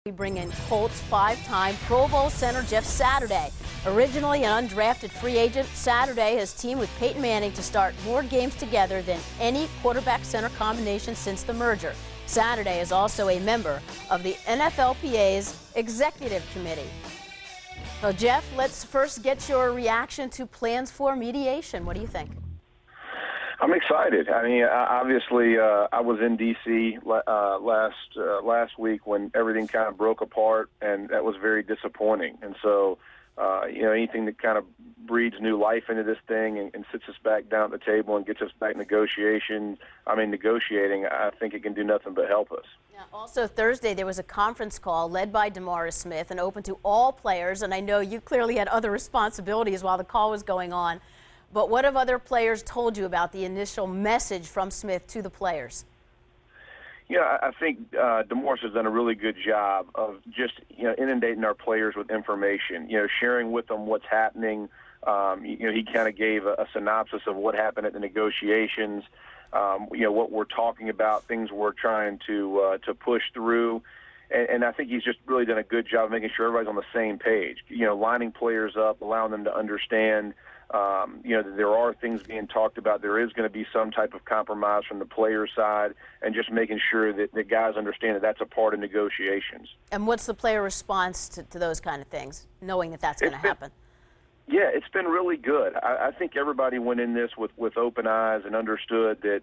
We bring in Colts five-time Pro Bowl center Jeff Saturday. Originally an undrafted free agent, Saturday has teamed with Peyton Manning to start more games together than any quarterback-center combination since the merger. Saturday is also a member of the NFLPA's executive committee. So Jeff, let's first get your reaction to plans for mediation. What do you think? I'm excited. I mean, obviously, I was in D.C. last week when everything kind of broke apart, and that was very disappointing. And so, anything that kind of breathes new life into this thing and sits us back down at the table and gets us back negotiating, I think it can do nothing but help us. Now, also Thursday, there was a conference call led by DeMaurice Smith and open to all players, and I know you clearly had other responsibilities while the call was going on. But what have other players told you about the initial message from Smith to the players? Yeah, I think DeMaurice has done a really good job of just inundating our players with information. Sharing with them what's happening. He kind of gave a synopsis of what happened at the negotiations. What we're talking about, things we're trying to push through. And I think he's just really done a good job of making sure everybody's on the same page. Lining players up, allowing them to understand. That there are things being talked about. There is going to be some type of compromise from the player side, and just making sure that the guys understand that that's a part of negotiations. And what's the player response to those kind of things, knowing that that's going to happen? Yeah, it's been really good. I think everybody went in this with open eyes and understood that,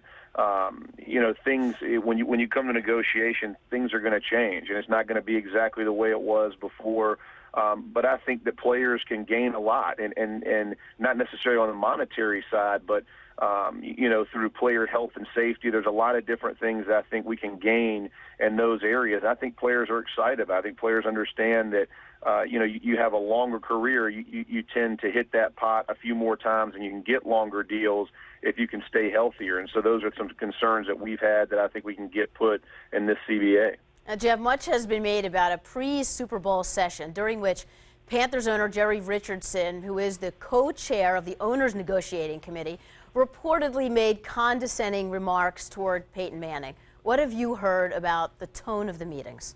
things, when you come to negotiation, things are going to change, and it's not going to be exactly the way it was before. But I think that players can gain a lot, and not necessarily on the monetary side, but, through player health and safety. There's a lot of different things that I think we can gain in those areas. I think players are excited about it. I think players understand that, you have a longer career. You tend to hit that pot a few more times, and you can get longer deals if you can stay healthier. And so those are some concerns that we've had that I think we can get put in this CBA. Now, Jeff, much has been made about a pre-Super Bowl session during which Panthers owner Jerry Richardson, who is the co-chair of the owners' negotiating committee, reportedly made condescending remarks toward Peyton Manning. What have you heard about the tone of the meetings?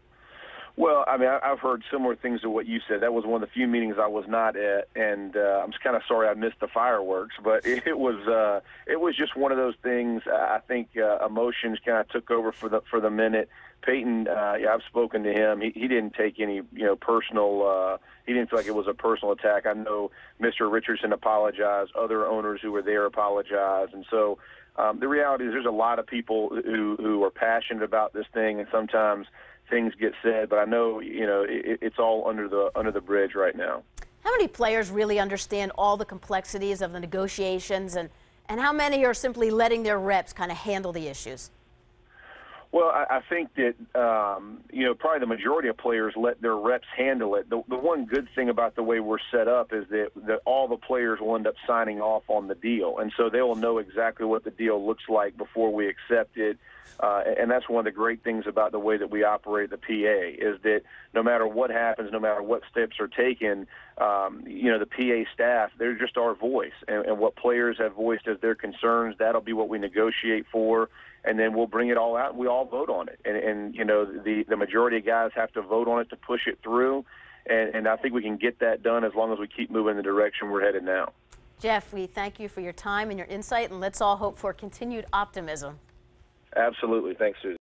Well, I've heard similar things to what you said. That was one of the few meetings I was not at, and I'm kind of sorry I missed the fireworks. But it was just one of those things. I think emotions kind of took over for the minute. Peyton, I've spoken to him. He didn't take any personal. He didn't feel like it was a personal attack. I know Mr. Richardson apologized. Other owners who were there apologized, and so the reality is there's a lot of people who are passionate about this thing, and sometimes things get said, but I know it's all under the bridge right now. How many players really understand all the complexities of the negotiations, and how many are simply letting their reps kind of handle the issues? Well, I think that probably the majority of players let their reps handle it. The one good thing about the way we're set up is that all the players will end up signing off on the deal, and so they will know exactly what the deal looks like before we accept it. And that's one of the great things about the way that we operate the PA is that no matter what happens, no matter what steps are taken, the PA staff, they're just our voice. And what players have voiced as their concerns, that'll be what we negotiate for. And then we'll bring it all out and we all vote on it. And the majority of guys have to vote on it to push it through. And I think we can get that done as long as we keep moving in the direction we're headed now. Jeff, we thank you for your time and your insight, and let's all hope for continued optimism. Absolutely. Thanks, Susan.